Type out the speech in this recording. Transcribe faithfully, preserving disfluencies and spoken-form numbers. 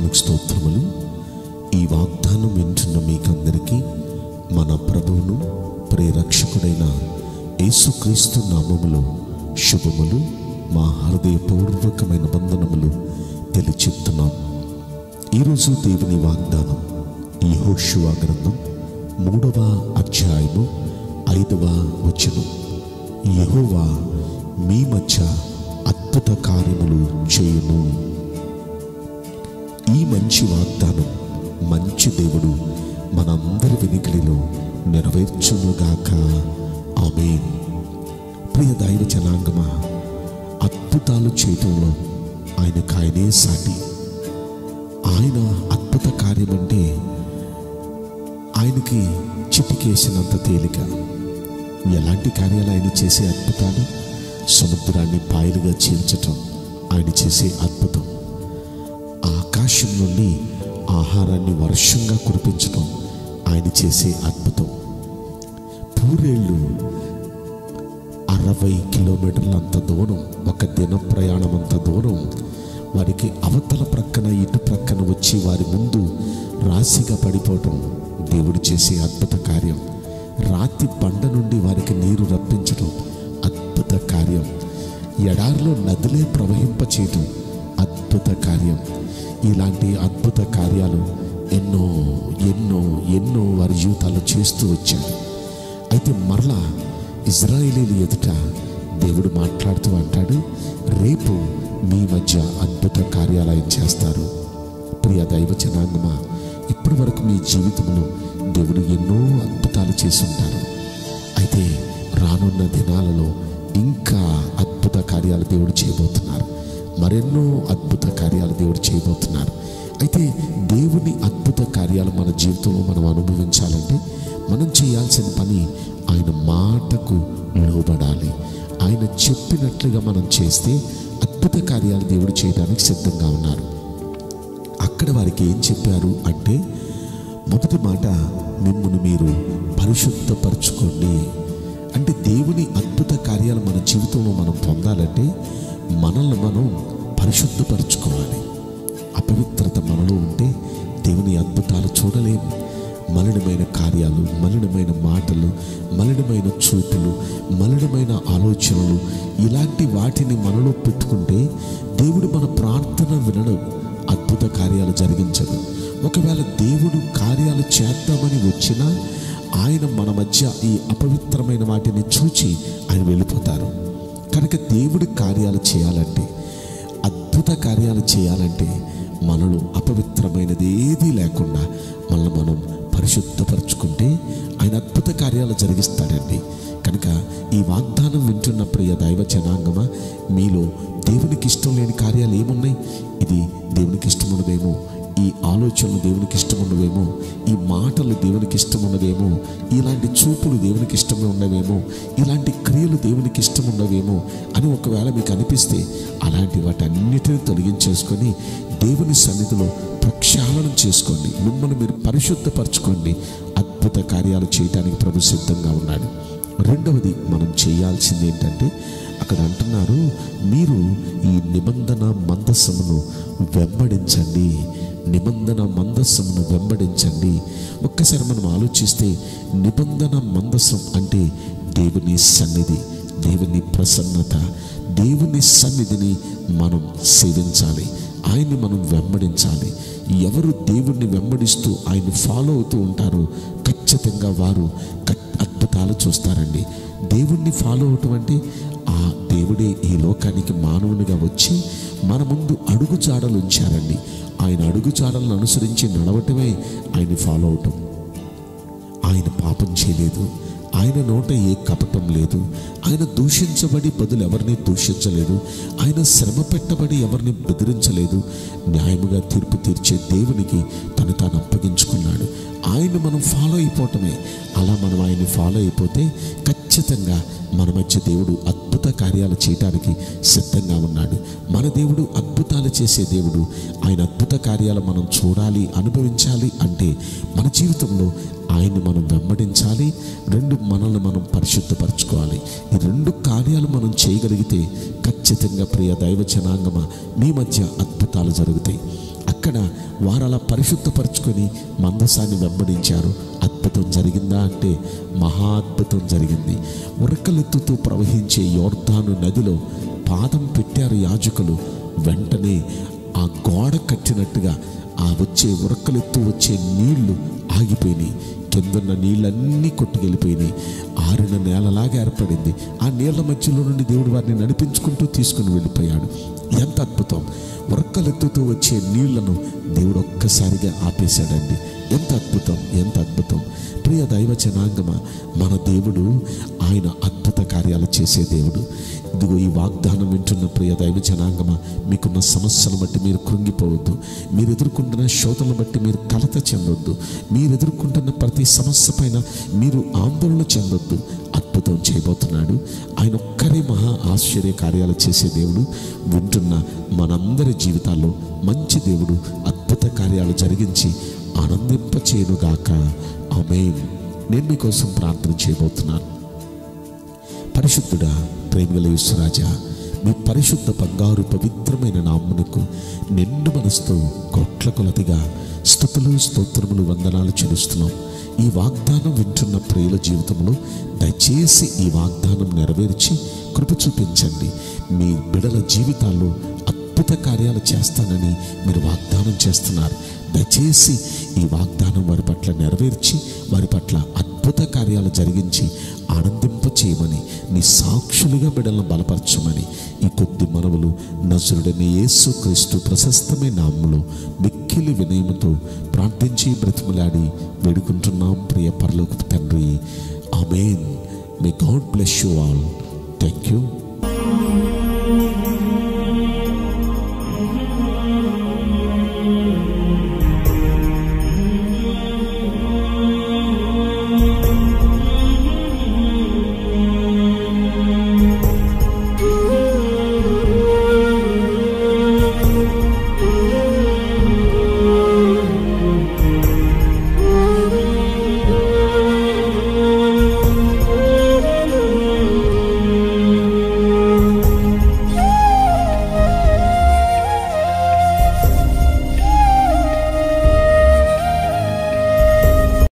నామమునకు స్తోత్రములు. ఈ వాగ్దానం వింటున్న మీకందరికీ మన ప్రభువును ప్రియరక్షకుడైన యేసుక్రీస్తు నామములో శుభములు, మా హృదయపూర్వకమైన వందనములు తెలియచెప్తున్నాం. ఈరోజు దేవుని వాగ్దానం యెహోషువ గ్రంథం మూడవ అధ్యాయము ఐదవ వచనం. యెహోవా మీ మధ్య అద్భుత కార్యములు చేయును. ఈ మంచి వాగ్దానం మంచి దేవుడు మనందరి వెనుకలిలో నెరవేర్చునుగాక. ఆమేన్. ప్రియ దైవ జనాంగమా, అద్భుతాలు చేయటంలో ఆయనకు ఆయనే సాటి. ఆయన అద్భుత కార్యం అంటే ఆయనకి చిటికేసినంత తేలిక. ఎలాంటి కార్యాలు ఆయన చేసే అద్భుతాలు? సముద్రాన్ని పాయలుగా చీల్చటం ఆయన చేసే అద్భుతం. ఆకాశం నుండి ఆహారాన్ని వర్షంగా కురిపించటం ఆయన చేసే అద్భుతం. పూరేళ్ళు అరవై కిలోమీటర్ల అంత దూరం, ఒక దిన ప్రయాణం అంత దూరం వారికి అవతల ప్రక్కన ఇటు ప్రక్కన వచ్చి వారి ముందు రాశిగా పడిపోవటం దేవుడు చేసే అద్భుత కార్యం. రాతి బండ నుండి వారికి నీరు రప్పించడం అద్భుత కార్యం. ఎడారిలో నదులే ప్రవహింపచేయటం అద్భుత కార్యం. ఇలాంటి అద్భుత కార్యాలు ఎన్నో ఎన్నో ఎన్నో వారి జీవితాల్లో చేస్తూ వచ్చారు. అయితే మరలా ఇజ్రాయేలీల ఎదుట దేవుడు మాట్లాడుతూ అంటాడు, రేపు మీ మధ్య అద్భుత కార్యాలు ఆయన చేస్తారు. ప్రియ దైవ జనాంగమా, ఇప్పటి వరకు మీ జీవితంలో దేవుడు ఎన్నో అద్భుతాలు చేసి ఉంటారు. అయితే రానున్న దినాలలో ఇంకా అద్భుత కార్యాలు దేవుడు చేయబోతున్నారు. మరెన్నో అద్భుత కార్యాలు దేవుడు చేయబోతున్నారు. అయితే దేవుని అద్భుత కార్యాలు మన జీవితంలో మనం అనుభవించాలంటే మనం చేయాల్సిన పని ఆయన మాటకు లోబడాలి. ఆయన చెప్పినట్లుగా మనం చేస్తే అద్భుత కార్యాలు దేవుడు చేయడానికి సిద్ధంగా ఉన్నారు. అక్కడ వారికి ఏం చెప్పారు అంటే, మొదటి మాట, మిమ్మును మీరు పరిశుద్ధపరచుకోండి. అంటే దేవుని అద్భుత కార్యాలు మన జీవితంలో మనం పొందాలంటే మనల్ని మనం పరిశుద్ధపరచుకోవాలి. అపవిత్రత మనలో ఉంటే దేవుని అద్భుతాలు చూడలేము. మలినమైన కార్యాలు, మలినమైన మాటలు, మలినమైన చూపులు, మలినమైన ఆలోచనలు, ఇలాంటి వాటిని మనలో పెట్టుకుంటే దేవుడు మన ప్రార్థన వినడు, అద్భుత కార్యాలు జరిగించడు. ఒకవేళ దేవుడు కార్యాలు చేద్దామని వచ్చినా ఆయన మన మధ్య ఈ అపవిత్రమైన వాటిని చూచి ఆయన వెళ్ళిపోతారు. కనుక దేవుడి కార్యాలు చేయాలంటే, అద్భుత కార్యాలు చేయాలంటే మనలో అపవిత్రమైనది ఏదీ లేకుండా మనల్ని మనం పరిశుద్ధపరచుకుంటే ఆయన అద్భుత కార్యాలు జరిగిస్తాడండి. కనుక ఈ వాగ్దానం వింటున్న ప్రియ దైవ జనాంగమా, మీలో దేవునికి ఇష్టం లేని కార్యాలు ఏమున్నాయి? ఇది దేవునికి ఇష్టమున్నదేమో, ఈ ఆలోచనలు దేవునికి ఇష్టమున్నవేమో, ఈ మాటలు దేవునికి ఇష్టమున్నవేమో, ఇలాంటి చూపులు దేవునికి ఇష్టమే ఉన్నవేమో, ఇలాంటి క్రియలు దేవునికి ఇష్టం ఉన్నవేమో అని ఒకవేళ మీకు అనిపిస్తే అలాంటి వాటన్నిటిని తొలగించేసుకొని దేవుని సన్నిధిలో ప్రక్షాళనం చేసుకోండి. మిమ్మల్ని మీరు పరిశుద్ధపరచుకోండి. అద్భుత కార్యాలు చేయడానికి ప్రభు సిద్ధంగా ఉన్నాడు. రెండవది మనం చేయాల్సింది ఏంటంటే, అక్కడ అంటున్నారు, మీరు ఈ నిబంధన మందసమును వెంబడించండి. నిబంధన మందసమును వెంబడించండి. ఒక్కసారి మనం ఆలోచిస్తే నిబంధన మందసం అంటే దేవుని సన్నిధి, దేవుని ప్రసన్నత, దేవుని సన్నిధిని మనం సేవించాలి. ఆయన్ని మనం వెంబడించాలి. ఎవరు దేవుణ్ణి వెంబడిస్తూ ఆయన ఫాలో అవుతూ ఉంటారో ఖచ్చితంగా వారు అద్భుతాలు చూస్తారండి. దేవుణ్ణి ఫాలో అవటం అంటే ఆ దేవుడే ఈ లోకానికి మానవునిగా వచ్చి మన ముందు అడుగు జాడలు ఉంచారండి. ఆయన అడుగు జాడలను అనుసరించి నడవటమే ఆయన ఫాలో అవటం. ఆయన పాపం చేయలేదు, ఆయన నోట ఏ కపటం లేదు, ఆయన దూషించబడి బదులు ఎవరిని దూషించలేదు, ఆయన శ్రమ పెట్టబడి ఎవరిని బెదిరించలేదు. న్యాయముగా తీర్పు తీర్చే దేవునికి తను తాను అప్పగించుకున్నాడు. ఆయన మనం ఫాలో అయిపోవటమే. అలా మనం ఆయన్ని ఫాలో అయిపోతే ఖచ్చితంగా మన మధ్య దేవుడు అద్భుత కార్యాలు చేయడానికి సిద్ధంగా ఉన్నాడు. మన దేవుడు అద్భుతాలు చేసే దేవుడు. ఆయన అద్భుత కార్యాలు మనం చూడాలి, అనుభవించాలి అంటే మన జీవితంలో ఆయన్ని మనం వెంబడించాలి. రెండు, మనల్ని మనం పరిశుద్ధపరచుకోవాలి. ఈ రెండు కార్యాలు మనం చేయగలిగితే ఖచ్చితంగా ప్రియ దైవ జనాంగమా మీ మధ్య అద్భుతాలు జరుగుతాయి. ఆ అక్కడ వారు అలా పరిశుద్ధపరచుకొని మందసాన్ని వెంబడించారు. అద్భుతం జరిగిందా అంటే మహా అద్భుతం జరిగింది. ఉరకలెత్తుతూ ప్రవహించే యోర్దాను నదిలో పాదం పెట్టారు యాజకులు. వెంటనే ఆ గోడ కట్టినట్టుగా ఆ వచ్చే ఉరకలెత్తు వచ్చే నీళ్లు ఆగిపోయినాయి. కిందన్న నీళ్ళన్నీ కొట్టుకెళ్ళిపోయినాయి. ఆరిన నేలలాగా ఏర్పడింది. ఆ నీళ్ల మధ్యలో నుండి దేవుడు వారిని నడిపించుకుంటూ తీసుకుని వెళ్ళిపోయాడు. ఎంత అద్భుతం! ఉరకలెత్తుతూ వచ్చే నీళ్లను దేవుడు ఒక్కసారిగా ఆపేశాడండి. ఎంత అద్భుతం, ఎంత అద్భుతం! ప్రియ దైవ జనాంగమా, మన దేవుడు ఆయన అద్భుత కార్యాలు చేసే దేవుడు. ఇదిగో ఈ వాగ్దానం వింటున్న ప్రియ దైవ జనాంగమా, మీకున్న సమస్యలను బట్టి మీరు కృంగిపోవద్దు. మీరు ఎదుర్కొంటున్న శోధనను బట్టి మీరు కలత చెందొద్దు. మీరు ఎదుర్కొంటున్న ప్రతి సమస్య పైన మీరు ఆందోళన చెందొద్దు. అద్భుతం చేయబోతున్నాడు ఆయన. ఒక్కరే మహా ఆశ్చర్య కార్యాలు చేసే దేవుడు. వింటున్న మనందరి జీవితాల్లో మంచి దేవుడు అద్భుత కార్యాలు జరిగించి ఆనందింపచేయునుగాక. ఆమేన్. నేను మీకోసం ప్రార్థన చేయబోతున్నాను. పరిశుద్ధుడా, ప్రేమగల యేసురాజా, మీ పరిశుద్ధ బంగారు పవిత్రమైన నామమునకు నిండు మనసుతో కోట్ల కొలదిగా స్తుతులు స్తోత్రములు వందనాలు చెల్లిస్తున్నాం. ఈ వాగ్దానం వింటున్న ప్రియుల జీవితంలో దయచేసి ఈ వాగ్దానం నెరవేర్చి కృప చూపించండి. మీ బిడల జీవితాల్లో అద్భుత కార్యాలు చేస్తానని మీరు వాగ్దానం చేస్తున్నారు. దయచేసి ఈ వాగ్దానం వారి పట్ల నెరవేర్చి వారి పట్ల అద్భుత కార్యాలు జరిగించి ఆనందింప చేయమని, నీ సాక్షులుగా బిడ్డలను బలపరచమని ఈ కొద్ది మనవులు నజరుడైన యేసుక్రీస్తు ప్రశస్తమైన నామములో మిక్కిలి వినయముతో ప్రార్థించి బ్రతిమలాడి వేడుకుంటున్నాం ప్రియ పరలోకపు తండ్రి. Amen. May God bless you all. Thank you.